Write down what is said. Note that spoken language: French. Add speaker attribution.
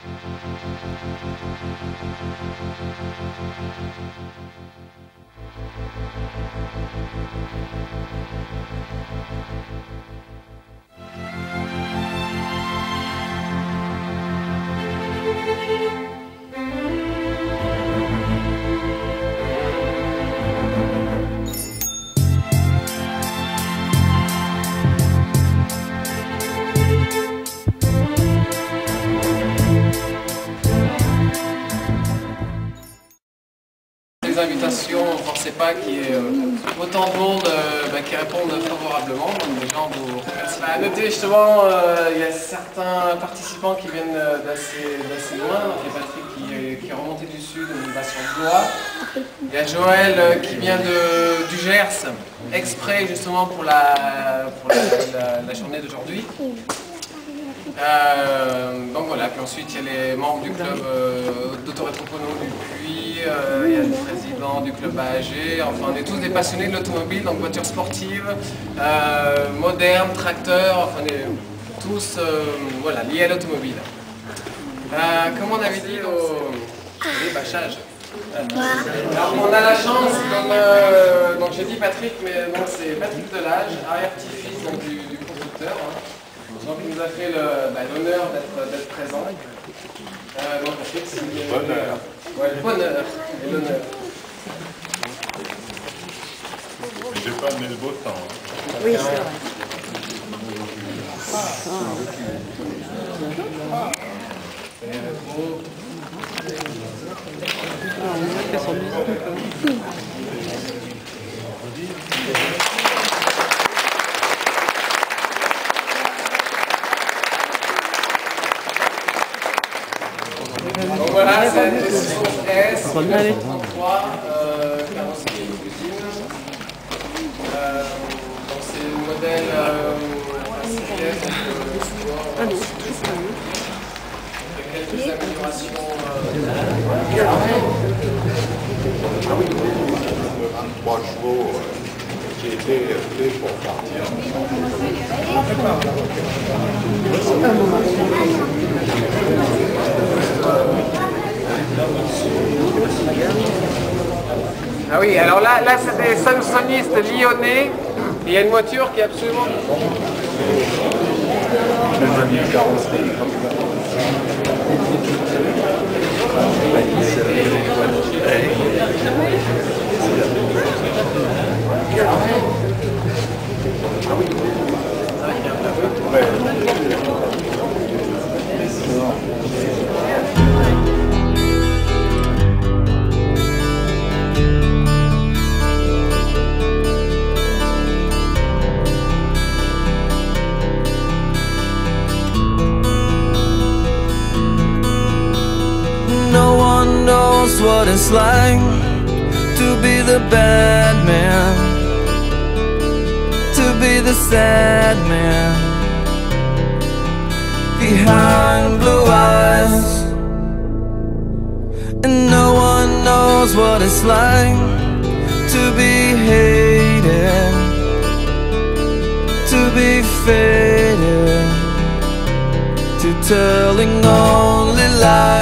Speaker 1: Les invitations, on ne pensait pas qu'il y ait autant de monde qui répondent favorablement. Donc déjà, on vous remercie. À noter justement, il y a certains participants qui viennent d'assez loin. Il y a Patrick qui est remonté du sud, on va sur Blois. Il y a Joël qui vient du Gers, exprès justement pour la journée d'aujourd'hui. Donc voilà, puis ensuite il y a les membres du club d'Autorétropono du Puy, il y a le président du club AAG, enfin on est tous des passionnés de l'automobile, donc voitures sportives, modernes, tracteurs, enfin on est tous voilà, liés à l'automobile. Comme on avait dit au débâchage, alors on a la chance, comme donc j'ai dit Patrick, mais c'est Patrick Delage, arrière-petit-fils du constructeur. Donc il nous a fait l'honneur d'être présent. Donc Patrick, c'est le bonheur. Ouais, le bonheur et l'honneur.
Speaker 2: J'ai pas amené le beau temps. Hein.
Speaker 3: Oui, c'est vrai.
Speaker 1: Donc voilà, c'est une décision S, 33, carrosserie cuisine. Donc c'est le modèle CPS avec quelques améliorations.
Speaker 2: 23 chevaux qui étaient faits pour partir.
Speaker 1: Ah oui, alors là c'est des Samsonistes lyonnais. Il y a une voiture qui est absolument...
Speaker 4: No one knows what it's like to be the bad man, to be the sad man behind blue eyes. And no one knows what it's like to be hated, to be faded, to telling only lies.